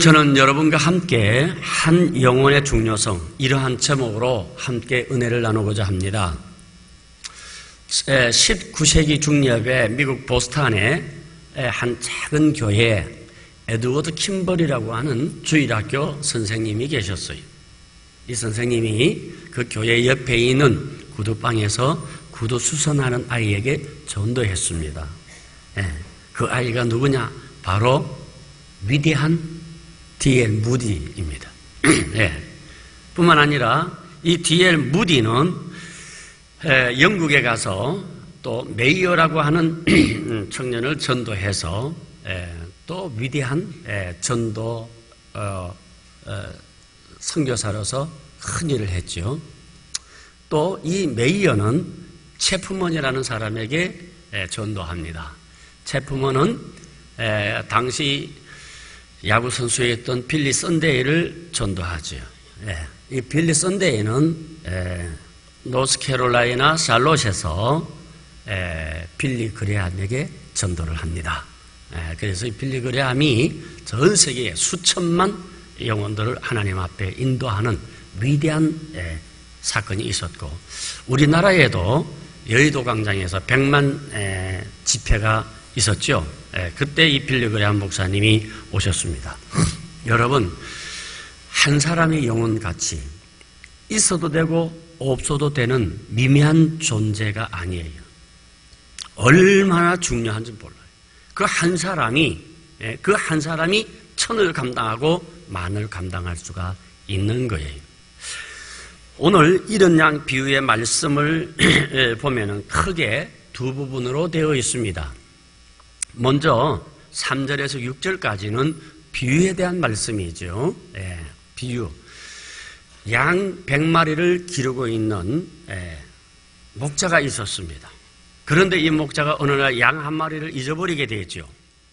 저는 여러분과 함께 한 영혼의 중요성, 이러한 제목으로 함께 은혜를 나누고자 합니다. 19세기 중엽에 미국 보스턴의 한 작은 교회에 에드워드 킴벌이라고 하는 주일학교 선생님이 계셨어요. 이 선생님이 그 교회 옆에 있는 구두방에서 구두 수선하는 아이에게 전도했습니다. 그 아이가 누구냐? 바로 위대한 D.L. 무디입니다. 뿐만 아니라 이 D.L. 무디는 영국에 가서 또 메이어라고 하는 청년을 전도해서 또 위대한 전도 선교사로서 큰 일을 했죠. 또 이 메이어는 체프먼이라는 사람에게 전도합니다. 체프먼은 당시 야구 선수였던 빌리 선데이를 전도하죠. 이 빌리 선데이는 노스캐롤라이나 샬롯에서 빌리 그레함에게 전도를 합니다. 그래서 이 빌리 그레함이 전 세계에 수천만 영혼들을 하나님 앞에 인도하는 위대한 사건이 있었고, 우리나라에도 여의도 광장에서 100만 집회가 있었죠. 그때 이 빌리 그레함 목사님이 오셨습니다. 여러분, 한 사람의 영혼같이 있어도 되고 없어도 되는 미미한 존재가 아니에요. 얼마나 중요한지 몰라요. 그 한 사람이 천을 감당하고 만을 감당할 수가 있는 거예요. 오늘 이런 양 비유의 말씀을 보면은 크게 두 부분으로 되어 있습니다. 먼저 3절에서 6절까지는 비유에 대한 말씀이죠. 비유. 양 100마리를 기르고 있는 목자가 있었습니다. 그런데 이 목자가 어느 날 양 한 마리를 잊어버리게 되죠.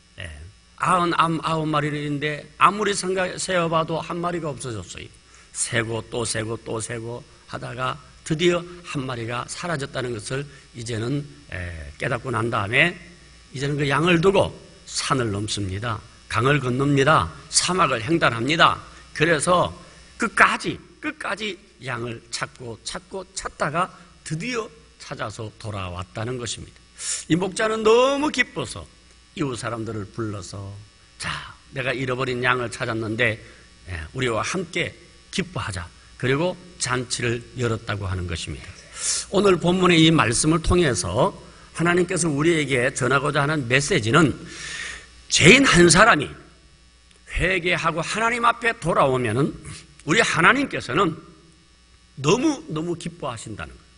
99마리를 있는데 아무리 세어봐도 한 마리가 없어졌어요. 세고 또 세고 또 세고 하다가 드디어 한 마리가 사라졌다는 것을 이제는 깨닫고 난 다음에 이제는 그 양을 두고 산을 넘습니다. 강을 건넙니다. 사막을 횡단합니다. 그래서 끝까지 양을 찾다가 드디어 찾아서 돌아왔다는 것입니다. 이 목자는 너무 기뻐서 이웃 사람들을 불러서, 자, 내가 잃어버린 양을 찾았는데 우리와 함께 기뻐하자. 그리고 잔치를 열었다고 하는 것입니다. 오늘 본문의 이 말씀을 통해서 하나님께서 우리에게 전하고자 하는 메시지는, 죄인 한 사람이 회개하고 하나님 앞에 돌아오면은 우리 하나님께서는 너무 기뻐하신다는 거예요.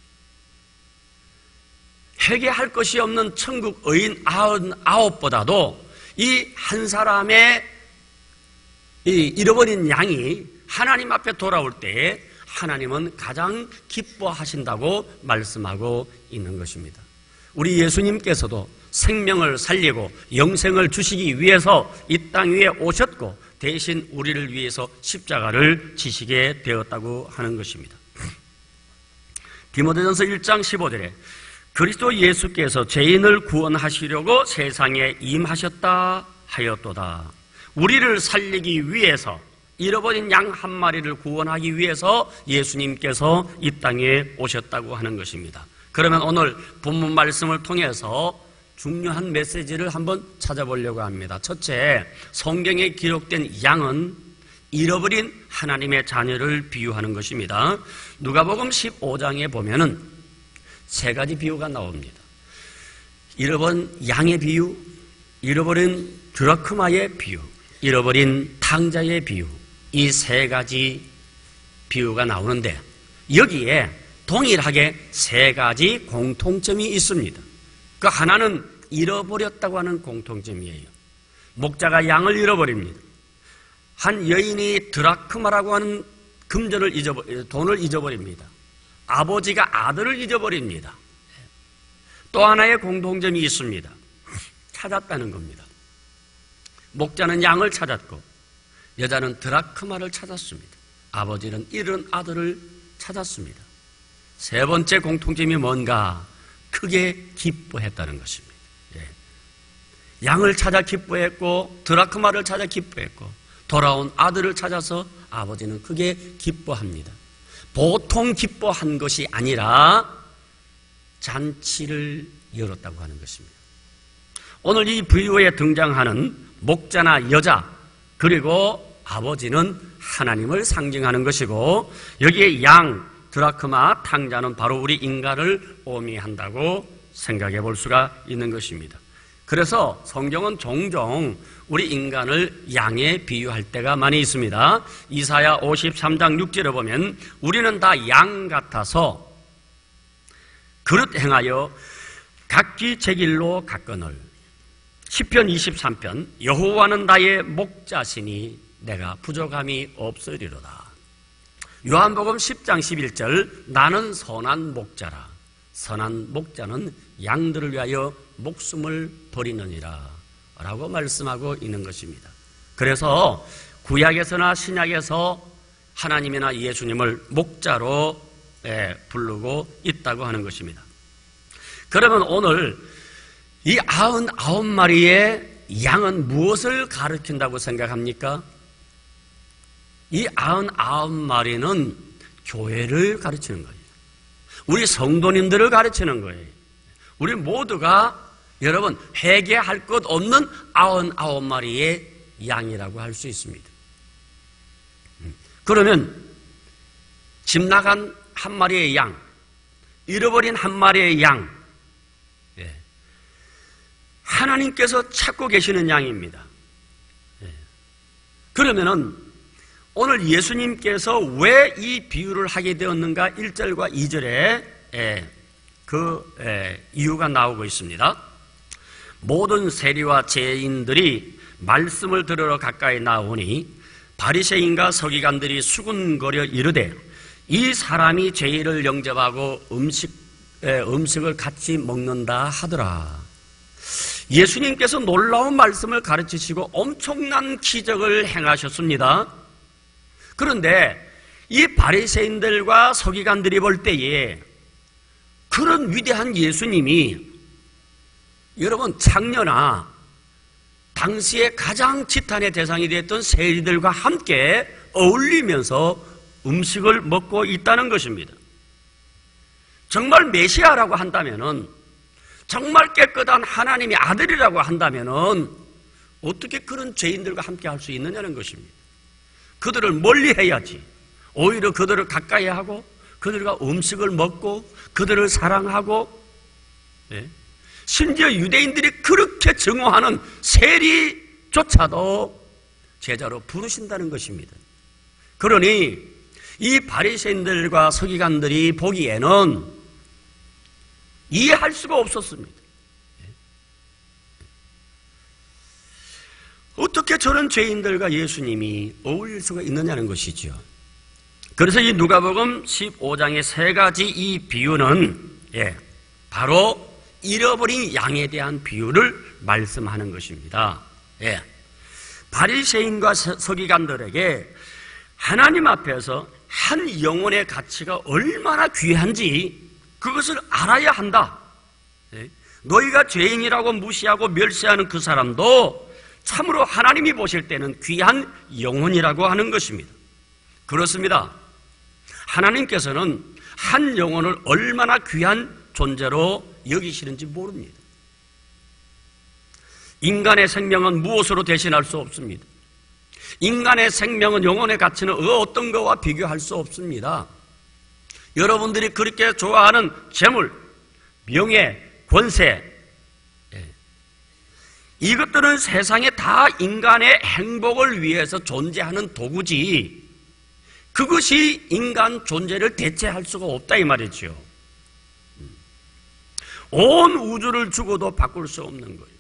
회개할 것이 없는 천국 의인 99보다도 이 한 사람의 이 잃어버린 양이 하나님 앞에 돌아올 때에 하나님은 가장 기뻐하신다고 말씀하고 있는 것입니다. 우리 예수님께서도 생명을 살리고 영생을 주시기 위해서 이 땅 위에 오셨고 대신 우리를 위해서 십자가를 지시게 되었다고 하는 것입니다. 디모데전서 1장 15절에 그리스도 예수께서 죄인을 구원하시려고 세상에 임하셨다 하였도다. 우리를 살리기 위해서, 잃어버린 양 한 마리를 구원하기 위해서 예수님께서 이 땅에 오셨다고 하는 것입니다. 그러면 오늘 본문 말씀을 통해서 중요한 메시지를 한번 찾아보려고 합니다. 첫째, 성경에 기록된 양은 잃어버린 하나님의 자녀를 비유하는 것입니다. 누가복음 15장에 보면은 세 가지 비유가 나옵니다. 잃어버린 양의 비유, 잃어버린 드라크마의 비유, 잃어버린 탕자의 비유, 이 세 가지 비유가 나오는데 여기에 동일하게 세 가지 공통점이 있습니다. 그 하나는 잃어버렸다고 하는 공통점이에요. 목자가 양을 잃어버립니다. 한 여인이 드라크마라고 하는 돈을 잊어버립니다. 아버지가 아들을 잊어버립니다. 또 하나의 공통점이 있습니다. 찾았다는 겁니다. 목자는 양을 찾았고 여자는 드라크마를 찾았습니다. 아버지는 잃은 아들을 찾았습니다. 세 번째 공통점이 뭔가? 크게 기뻐했다는 것입니다. 양을 찾아 기뻐했고 드라크마를 찾아 기뻐했고 돌아온 아들을 찾아서 아버지는 크게 기뻐합니다. 보통 기뻐한 것이 아니라 잔치를 열었다고 하는 것입니다. 오늘 이 비유에 등장하는 목자나 여자 그리고 아버지는 하나님을 상징하는 것이고 여기에 양, 드라크마, 탕자는 바로 우리 인간을 의미한다고 생각해 볼 수가 있는 것입니다. 그래서 성경은 종종 우리 인간을 양에 비유할 때가 많이 있습니다. 이사야 53장 6절에 보면 우리는 다 양 같아서 그릇 행하여 각기 제 길로 갔거늘. 시편 23편 여호와는 나의 목자시니 내가 부족함이 없으리로다. 요한복음 10장 11절 나는 선한 목자라. 선한 목자는 양들을 위하여 목숨을 버리느니라 라고 말씀하고 있는 것입니다. 그래서 구약에서나 신약에서 하나님이나 예수님을 목자로 부르고 있다고 하는 것입니다. 그러면 오늘 이 99마리의 양은 무엇을 가르친다고 생각합니까? 이 99마리는 교회를 가르치는 거예요. 우리 성도님들을 가르치는 거예요. 우리 모두가 여러분 회개할 것 없는 99마리의 양이라고 할 수 있습니다. 그러면 집 나간 한 마리의 양, 잃어버린 한 마리의 양, 하나님께서 찾고 계시는 양입니다. 그러면은 오늘 예수님께서 왜 이 비유를 하게 되었는가 1절과 2절에 그 이유가 나오고 있습니다. 모든 세리와 죄인들이 말씀을 들으러 가까이 나오니 바리새인과 서기관들이 수군거려 이르되 이 사람이 죄인을 영접하고 음식을 같이 먹는다 하더라. 예수님께서 놀라운 말씀을 가르치시고 엄청난 기적을 행하셨습니다. 그런데 이 바리새인들과 서기관들이 볼 때에 그런 위대한 예수님이 여러분 창녀나 당시에 가장 지탄의 대상이 되었던 세리들과 함께 어울리면서 음식을 먹고 있다는 것입니다. 정말 메시아라고 한다면은 정말 깨끗한 하나님의 아들이라고 한다면은 어떻게 그런 죄인들과 함께 할 수 있느냐는 것입니다. 그들을 멀리 해야지. 오히려 그들을 가까이 하고 그들과 음식을 먹고 그들을 사랑하고 심지어 유대인들이 그렇게 증오하는 세리조차도 제자로 부르신다는 것입니다. 그러니 이 바리새인들과 서기관들이 보기에는 이해할 수가 없었습니다. 어떻게 저런 죄인들과 예수님이 어울릴 수가 있느냐는 것이죠. 그래서 이 누가복음 15장의 세 가지 이 비유는 바로 잃어버린 양에 대한 비유를 말씀하는 것입니다. 바리새인과 서기관들에게 하나님 앞에서 한 영혼의 가치가 얼마나 귀한지 그것을 알아야 한다. 너희가 죄인이라고 무시하고 멸시하는 그 사람도 참으로 하나님이 보실 때는 귀한 영혼이라고 하는 것입니다. 그렇습니다. 하나님께서는 한 영혼을 얼마나 귀한 존재로 여기시는지 모릅니다. 인간의 생명은 무엇으로 대신할 수 없습니다. 인간의 생명은 영혼의 가치는 어떤 것과 비교할 수 없습니다. 여러분들이 그렇게 좋아하는 재물, 명예, 권세, 이것들은 세상에 다 인간의 행복을 위해서 존재하는 도구지 그것이 인간 존재를 대체할 수가 없다 이 말이죠. 온 우주를 주고도 바꿀 수 없는 거예요.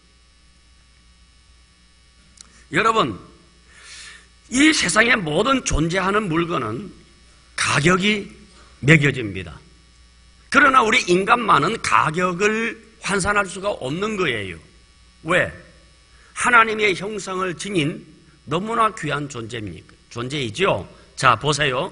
여러분, 이 세상의 모든 존재하는 물건은 가격이 매겨집니다. 그러나 우리 인간만은 가격을 환산할 수가 없는 거예요. 왜? 하나님의 형상을 지닌 너무나 귀한 존재이죠. 자, 보세요.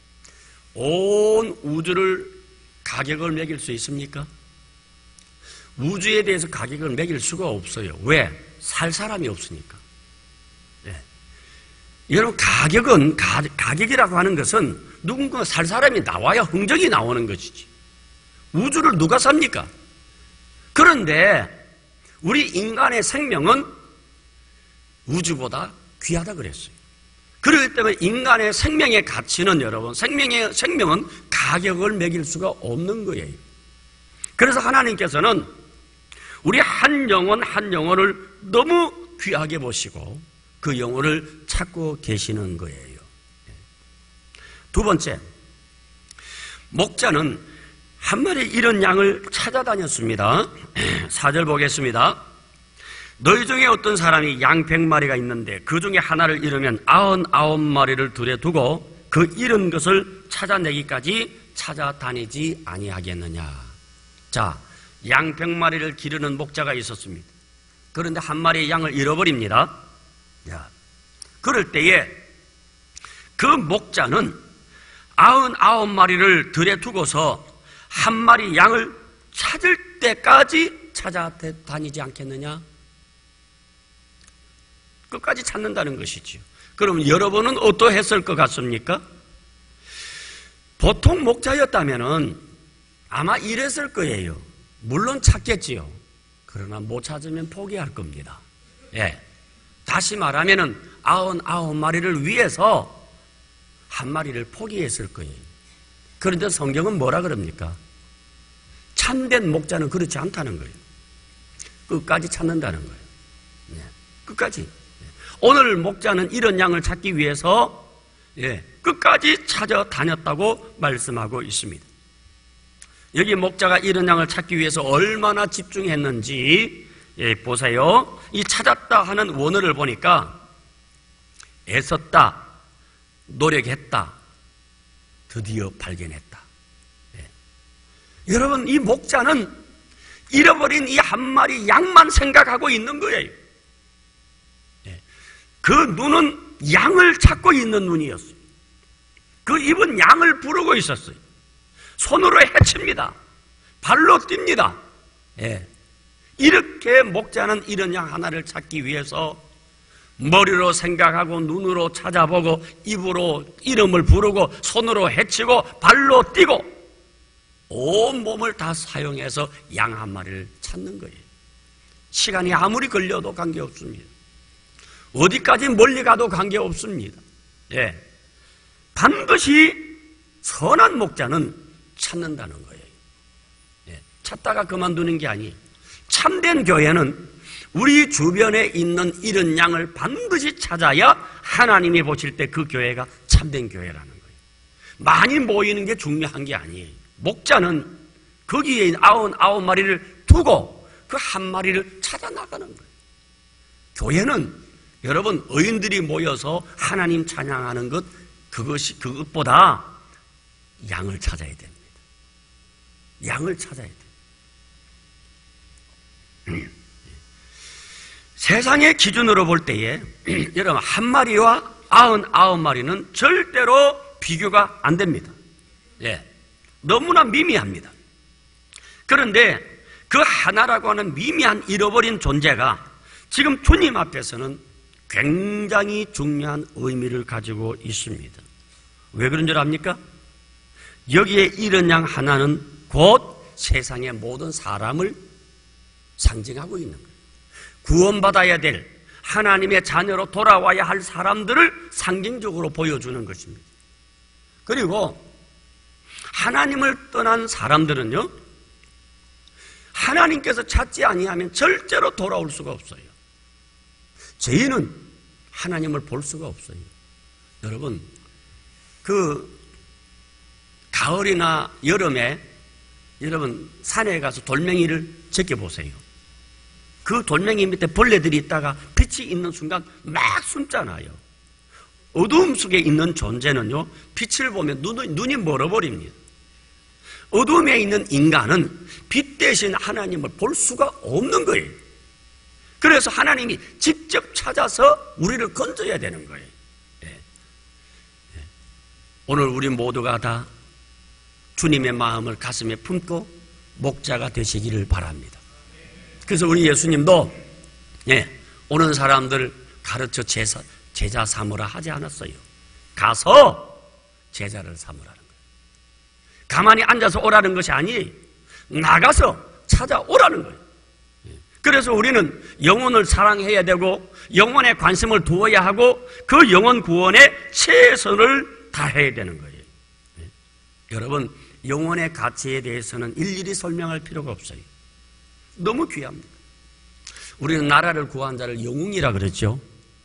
온 우주를 가격을 매길 수 있습니까? 우주에 대해서 가격을 매길 수가 없어요. 왜? 살 사람이 없으니까. 여러분, 가격이라고 하는 것은 누군가 살 사람이 나와야 흥정이 나오는 것이지. 우주를 누가 삽니까? 그런데 우리 인간의 생명은 우주보다 귀하다 그랬어요. 그렇기 때문에 인간의 생명의 가치는 여러분, 생명은 가격을 매길 수가 없는 거예요. 그래서 하나님께서는 우리 한 영혼을 너무 귀하게 보시고 그 영혼을 찾고 계시는 거예요. 두 번째, 목자는 한 마리 잃은 양을 찾아다녔습니다. 4절 보겠습니다. 너희 중에 어떤 사람이 양 100마리가 있는데 그 중에 하나를 잃으면 99마리를 들에 두고 그 잃은 것을 찾아내기까지 찾아다니지 아니하겠느냐. 자, 양 100마리를 기르는 목자가 있었습니다. 그런데 한 마리의 양을 잃어버립니다. 자, 그럴 때에 그 목자는 99마리를 들에 두고서 한 마리 양을 찾을 때까지 찾아다니지 않겠느냐? 끝까지 찾는다는 것이지요. 그럼 여러분은 어떠했을 것 같습니까? 보통 목자였다면 아마 이랬을 거예요. 물론 찾겠지요. 그러나 못 찾으면 포기할 겁니다. 예. 다시 말하면은 99마리를 위해서 한 마리를 포기했을 거예요. 그런데 성경은 뭐라 그럽니까? 참된 목자는 그렇지 않다는 거예요. 끝까지 찾는다는 거예요. 예. 끝까지. 오늘 목자는 이런 양을 찾기 위해서 끝까지 찾아다녔다고 말씀하고 있습니다. 여기 목자가 이런 양을 찾기 위해서 얼마나 집중했는지 보세요. 이 찾았다 하는 원어를 보니까 애썼다, 노력했다, 드디어 발견했다. 여러분, 이 목자는 잃어버린 이 한 마리 양만 생각하고 있는 거예요. 그 눈은 양을 찾고 있는 눈이었어요. 그 입은 양을 부르고 있었어요. 손으로 헤칩니다. 발로 뜁니다. 이렇게 목자는 이런 양 하나를 찾기 위해서 머리로 생각하고 눈으로 찾아보고 입으로 이름을 부르고 손으로 헤치고 발로 뛰고 온 몸을 다 사용해서 양 한 마리를 찾는 거예요. 시간이 아무리 걸려도 관계없습니다. 어디까지 멀리 가도 관계없습니다. 반드시 선한 목자는 찾는다는 거예요. 찾다가 그만두는 게 아니에요. 참된 교회는 우리 주변에 있는 이런 양을 반드시 찾아야 하나님이 보실 때 그 교회가 참된 교회라는 거예요. 많이 모이는 게 중요한 게 아니에요. 목자는 거기에 있는 99마리를 두고 그 한 마리를 찾아 나가는 거예요. 교회는 여러분, 의인들이 모여서 하나님 찬양하는 것, 그것보다 양을 찾아야 됩니다. 양을 찾아야 돼요. 세상의 기준으로 볼 때에 여러분, 한 마리와 99마리는 절대로 비교가 안 됩니다. 너무나 미미합니다. 그런데 그 하나라고 하는 미미한 잃어버린 존재가 지금 주님 앞에서는 굉장히 중요한 의미를 가지고 있습니다. 왜 그런 줄 압니까? 여기에 잃은 양 하나는 곧 세상의 모든 사람을 상징하고 있는 거예요. 구원받아야 될 하나님의 자녀로 돌아와야 할 사람들을 상징적으로 보여주는 것입니다. 그리고 하나님을 떠난 사람들은요, 하나님께서 찾지 아니하면 절대로 돌아올 수가 없어요. 죄인은 하나님을 볼 수가 없어요. 여러분, 가을이나 여름에 여러분 산에 가서 돌멩이를 제껴보세요. 그 돌멩이 밑에 벌레들이 있다가 빛이 있는 순간 막 숨잖아요. 어두움 속에 있는 존재는요, 빛을 보면 눈이 멀어버립니다. 어두움에 있는 인간은 빛 대신 하나님을 볼 수가 없는 거예요. 그래서 하나님이 직접 찾아서 우리를 건져야 되는 거예요. 오늘 우리 모두가 다 주님의 마음을 가슴에 품고 목자가 되시기를 바랍니다. 그래서 우리 예수님도 오는 사람들 가르쳐 제자 삼으라 하지 않았어요. 가서 제자를 삼으라는 거예요. 가만히 앉아서 오라는 것이 아니, 나가서 찾아오라는 거예요. 그래서 우리는 영혼을 사랑해야 되고 영혼에 관심을 두어야 하고 그 영혼 구원에 최선을 다해야 되는 거예요. 여러분, 영혼의 가치에 대해서는 일일이 설명할 필요가 없어요. 너무 귀합니다. 우리는 나라를 구한 자를 영웅이라 그랬죠.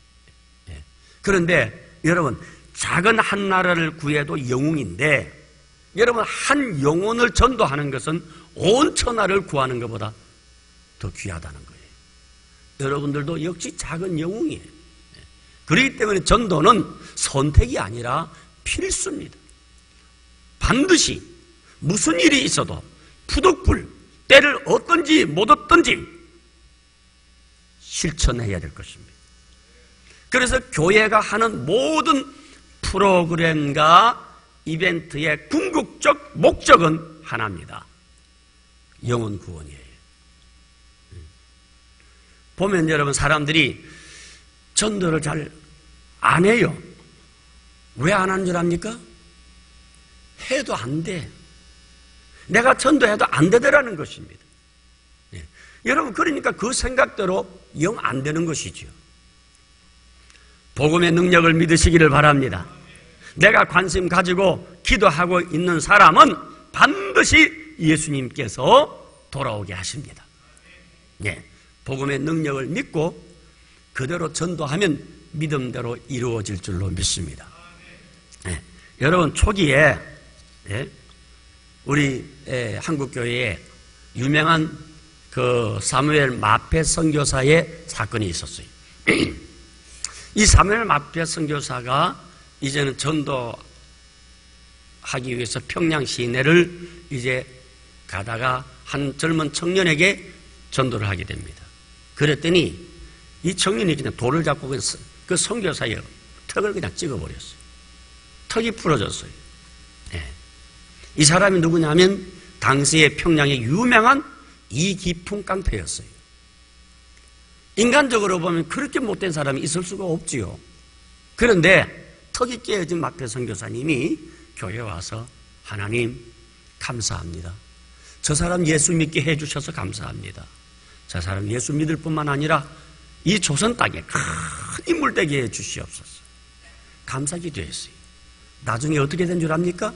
그런데 여러분, 작은 한 나라를 구해도 영웅인데, 여러분, 한 영혼을 전도하는 것은 온 천하를 구하는 것보다 더 귀하다는 거예요. 여러분들도 역시 작은 영웅이에요. 그렇기 때문에 전도는 선택이 아니라 필수입니다. 반드시 무슨 일이 있어도 푸득불, 때를 얻든지 못 얻든지 실천해야 될 것입니다. 그래서 교회가 하는 모든 프로그램과 이벤트의 궁극적 목적은 하나입니다. 영혼 구원이에요. 보면 여러분, 사람들이 전도를 잘 안 해요. 왜 안 하는 줄 압니까? 해도 안 돼. 내가 전도해도 안 되더라는 것입니다. 여러분, 그러니까 그 생각대로 영 안 되는 것이죠. 복음의 능력을 믿으시기를 바랍니다. 내가 관심 가지고 기도하고 있는 사람은 반드시 예수님께서 돌아오게 하십니다. 복음의 능력을 믿고 그대로 전도하면 믿음대로 이루어질 줄로 믿습니다. 여러분, 초기에 우리 한국교회에 유명한 그 사무엘 마페 선교사의 사건이 있었어요. 이 사무엘 마페 선교사가 이제는 전도하기 위해서 평양 시내를 이제 가다가 한 젊은 청년에게 전도를 하게 됩니다. 그랬더니 이 청년이 그냥 돌을 잡고 그 선교사의 턱을 그냥 찍어버렸어요. 턱이 부러졌어요. 이 사람이 누구냐면 당시의 평양의 유명한 이기풍 깡패였어요. 인간적으로 보면 그렇게 못된 사람이 있을 수가 없지요. 그런데 턱이 깨어진 마페 선교사님이 교회에 와서 하나님 감사합니다. 저 사람 예수 믿게 해주셔서 감사합니다. 저 사람 예수 믿을 뿐만 아니라 이 조선 땅에 큰 인물 되게 해주시옵소서. 감사기도했어요. 나중에 어떻게 된 줄 압니까?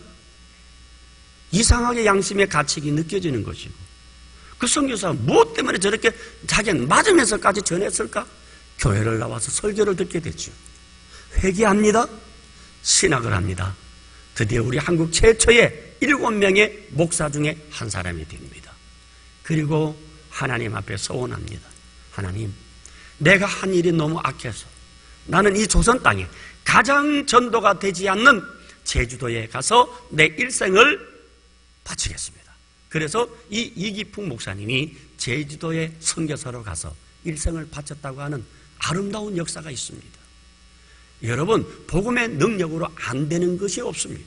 이상하게 양심의 가책이 느껴지는 것이고, 그 선교사가 무엇 때문에 저렇게 자기는 맞으면서까지 전했을까? 교회를 나와서 설교를 듣게 됐죠. 회개합니다. 신학을 합니다. 드디어 우리 한국 최초의 7명의 목사 중에 한 사람이 됩니다. 그리고 하나님 앞에 서원합니다. 하나님, 내가 한 일이 너무 악해서 나는 이 조선 땅에 가장 전도가 되지 않는 제주도에 가서 내 일생을 바치겠습니다. 그래서 이 이기풍 목사님이 제주도에 선교사로 가서 일생을 바쳤다고 하는 아름다운 역사가 있습니다. 여러분, 복음의 능력으로 안 되는 것이 없습니다.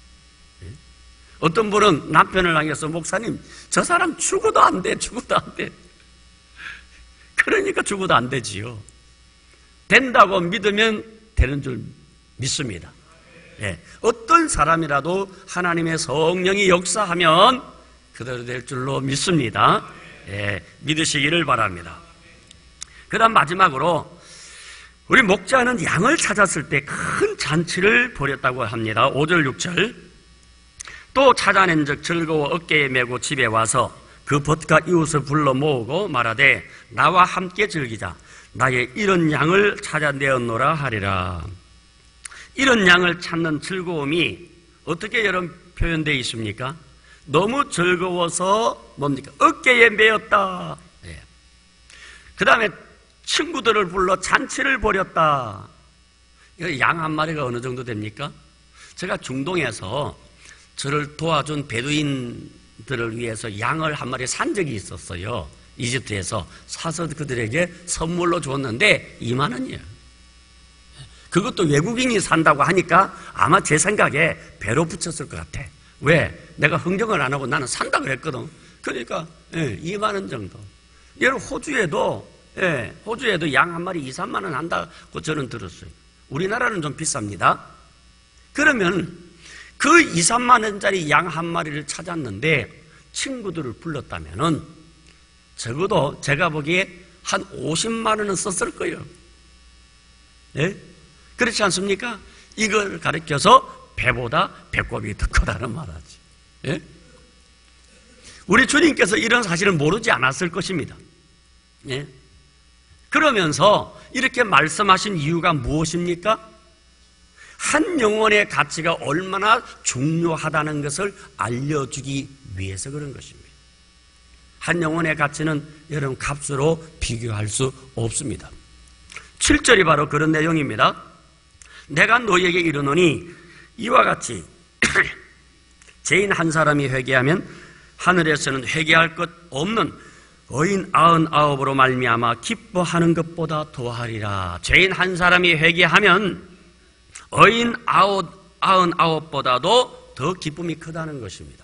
어떤 분은 남편을 향해서 목사님, 저 사람 죽어도 안 돼, 죽어도 안 돼. 그러니까 죽어도 안 되지요. 된다고 믿으면 되는 줄 믿습니다. 어떤 사람이라도 하나님의 성령이 역사하면 그대로 될 줄로 믿습니다. 믿으시기를 바랍니다. 그 다음 마지막으로 우리 목자는 양을 찾았을 때 큰 잔치를 벌였다고 합니다. 5절 6절. 또 찾아낸 적 즐거워 어깨에 메고 집에 와서 그 벗과 이웃을 불러 모으고 말하되 나와 함께 즐기자. 나의 이런 양을 찾아내었노라 하리라. 이런 양을 찾는 즐거움이 어떻게 여러분 표현되어 있습니까? 너무 즐거워서 뭡니까? 어깨에 메었다. 그 다음에 친구들을 불러 잔치를 벌였다. 양 한 마리가 어느 정도 됩니까? 제가 중동에서 저를 도와준 베두인들을 위해서 양을 한 마리 산 적이 있었어요. 이집트에서 사서 그들에게 선물로 줬는데 2만 원이에요. 그것도 외국인이 산다고 하니까 아마 제 생각에 배로 붙였을 것 같아. 왜? 내가 흥정을 안 하고 나는 산다 그랬거든. 그러니까 2만 원 정도. 여러분, 호주에도 양 한 마리 2, 3만 원 한다고 저는 들었어요. 우리나라는 좀 비쌉니다. 그러면 그 2, 3만 원짜리 양 한 마리를 찾았는데 친구들을 불렀다면은 적어도 제가 보기에 한 50만 원은 썼을 거예요. 예? 그렇지 않습니까? 이걸 가르쳐서 배보다 배꼽이 더 크다는 말하지. 예? 우리 주님께서 이런 사실을 모르지 않았을 것입니다. 예? 그러면서 이렇게 말씀하신 이유가 무엇입니까? 한 영혼의 가치가 얼마나 중요하다는 것을 알려주기 위해서 그런 것입니다. 한 영혼의 가치는 여러분 값으로 비교할 수 없습니다. 7절이 바로 그런 내용입니다. 내가 너희에게 이르노니 이와 같이 죄인 한 사람이 회개하면 하늘에서는 회개할 것 없는 의인 99으로 말미암아 기뻐하는 것보다 더하리라. 죄인 한 사람이 회개하면 의인 99보다도 더 기쁨이 크다는 것입니다.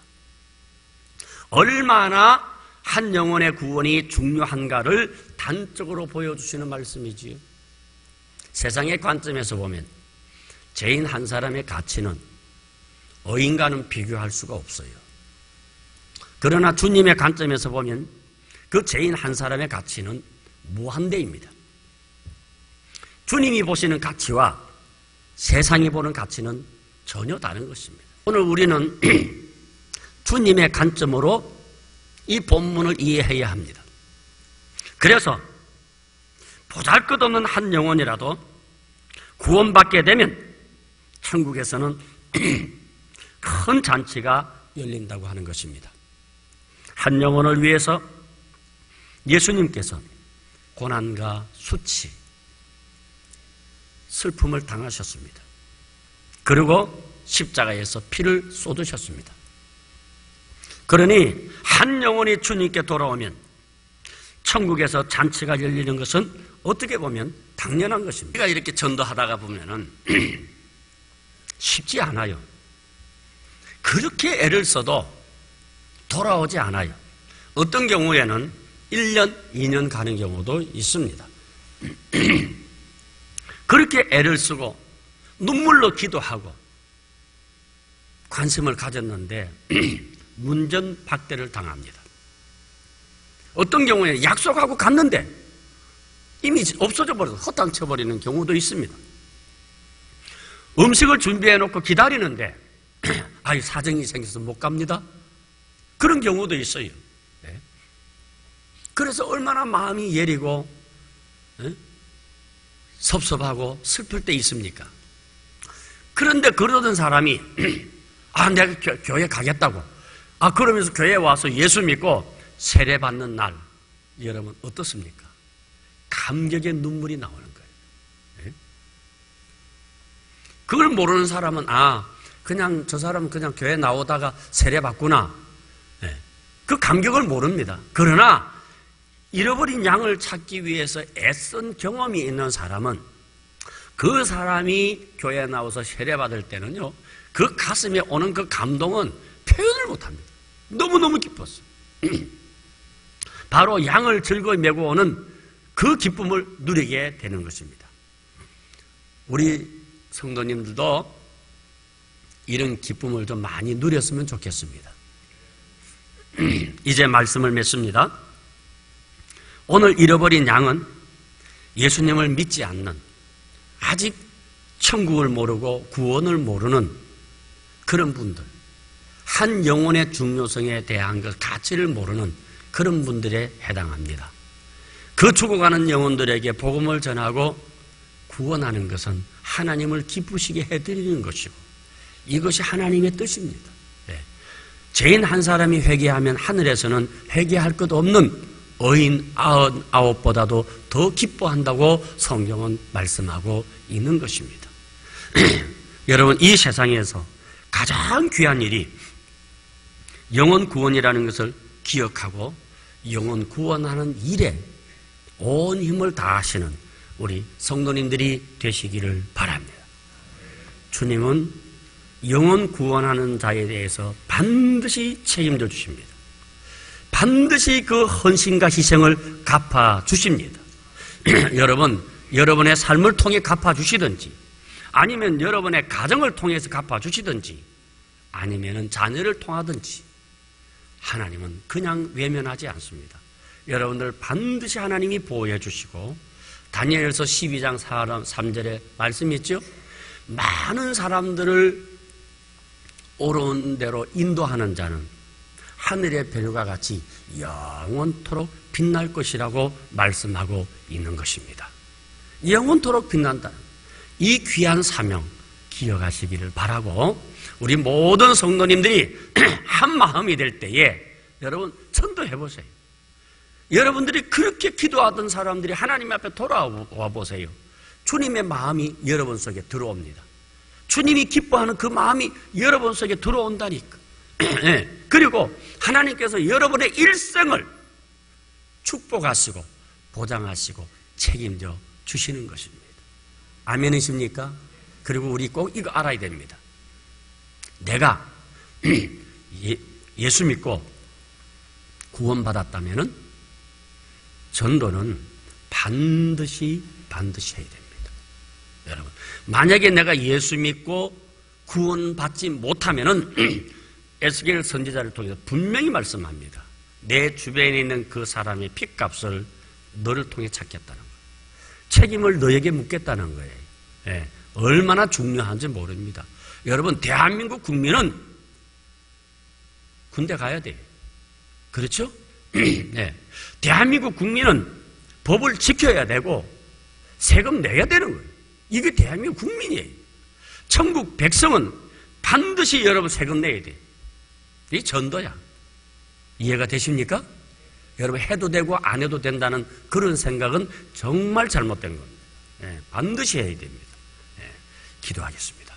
얼마나 한 영혼의 구원이 중요한가를 단적으로 보여주시는 말씀이지요. 세상의 관점에서 보면 죄인 한 사람의 가치는 의인과는 비교할 수가 없어요. 그러나 주님의 관점에서 보면 그 죄인 한 사람의 가치는 무한대입니다. 주님이 보시는 가치와 세상이 보는 가치는 전혀 다른 것입니다. 오늘 우리는 주님의 관점으로 이 본문을 이해해야 합니다. 그래서 보잘것없는 한 영혼이라도 구원받게 되면 천국에서는 큰 잔치가 열린다고 하는 것입니다. 한 영혼을 위해서 예수님께서 고난과 수치, 슬픔을 당하셨습니다. 그리고 십자가에서 피를 쏟으셨습니다. 그러니 한 영혼이 주님께 돌아오면 천국에서 잔치가 열리는 것은 어떻게 보면 당연한 것입니다. 우리가 이렇게 전도하다가 보면은 쉽지 않아요. 그렇게 애를 써도 돌아오지 않아요. 어떤 경우에는 1년, 2년 가는 경우도 있습니다. 그렇게 애를 쓰고 눈물로 기도하고 관심을 가졌는데 문전박대를 당합니다. 어떤 경우에 약속하고 갔는데 이미 없어져 버려서 헛당쳐버리는 경우도 있습니다. 음식을 준비해놓고 기다리는데 사정이 생겨서 못 갑니다. 그런 경우도 있어요. 네. 그래서 얼마나 마음이 예리고 섭섭하고 슬플 때 있습니까? 그런데 그러던 사람이 내가 교회 가겠다고 그러면서 교회에 와서 예수 믿고 세례 받는 날 여러분 어떻습니까? 감격의 눈물이 나오는 거예요. 네? 그걸 모르는 사람은 그냥 저 사람은 그냥 교회 나오다가 세례 받구나. 네. 그 감격을 모릅니다. 그러나 잃어버린 양을 찾기 위해서 애쓴 경험이 있는 사람은 그 사람이 교회에 나와서 세례 받을 때는요, 그 가슴에 오는 그 감동은 표현을 못합니다. 너무너무 기뻤어요. 바로 양을 즐거이 메고 오는 그 기쁨을 누리게 되는 것입니다. 우리 성도님들도 이런 기쁨을 좀 많이 누렸으면 좋겠습니다. 이제 말씀을 맺습니다. 오늘 잃어버린 양은 예수님을 믿지 않는, 아직 천국을 모르고 구원을 모르는 그런 분들, 한 영혼의 중요성에 대한 그 가치를 모르는 그런 분들에 해당합니다. 그 죽어가는 영혼들에게 복음을 전하고 구원하는 것은 하나님을 기쁘시게 해드리는 것이고 이것이 하나님의 뜻입니다. 네. 죄인 한 사람이 회개하면 하늘에서는 회개할 것 없는 의인 99보다도 더 기뻐한다고 성경은 말씀하고 있는 것입니다. 여러분, 이 세상에서 가장 귀한 일이 영혼 구원이라는 것을 기억하고 영혼 구원하는 일에 온 힘을 다하시는 우리 성도님들이 되시기를 바랍니다. 주님은 영혼 구원하는 자에 대해서 반드시 책임져 주십니다. 반드시 그 헌신과 희생을 갚아 주십니다. 여러분, 여러분의 삶을 통해 갚아 주시든지 아니면 여러분의 가정을 통해서 갚아주시든지 아니면 자녀를 통하든지 하나님은 그냥 외면하지 않습니다. 여러분들 반드시 하나님이 보호해 주시고 다니엘서 12장 3절에 말씀이 있죠. 많은 사람들을 옳은 대로 인도하는 자는 하늘의 별과 같이 영원토록 빛날 것이라고 말씀하고 있는 것입니다. 영원토록 빛난다. 이 귀한 사명 기억하시기를 바라고 우리 모든 성도님들이 한 마음이 될 때에 여러분 전도해 보세요. 여러분들이 그렇게 기도하던 사람들이 하나님 앞에 돌아와 보세요. 주님의 마음이 여러분 속에 들어옵니다. 주님이 기뻐하는 그 마음이 여러분 속에 들어온다니까. 그리고 하나님께서 여러분의 일생을 축복하시고 보장하시고 책임져 주시는 것입니다. 아멘이십니까? 그리고 우리 꼭 이거 알아야 됩니다. 내가 예수 믿고 구원받았다면은 전도는 반드시 해야 됩니다. 여러분, 만약에 내가 예수 믿고 구원받지 못하면은 에스겔 선지자를 통해서 분명히 말씀합니다. 내 주변에 있는 그 사람의 핏값을 너를 통해 찾겠다는 거예요. 책임을 너에게 묻겠다는 거예요. 예, 얼마나 중요한지 모릅니다. 여러분, 대한민국 국민은 군대 가야 돼요. 그렇죠? 네. 대한민국 국민은 법을 지켜야 되고 세금 내야 되는 거예요. 이게 대한민국 국민이에요. 천국 백성은 반드시 여러분 세금 내야 돼요. 이 전도야. 이해가 되십니까? 여러분 해도 되고 안 해도 된다는 그런 생각은 정말 잘못된 겁니다. 네, 반드시 해야 됩니다. 네, 기도하겠습니다.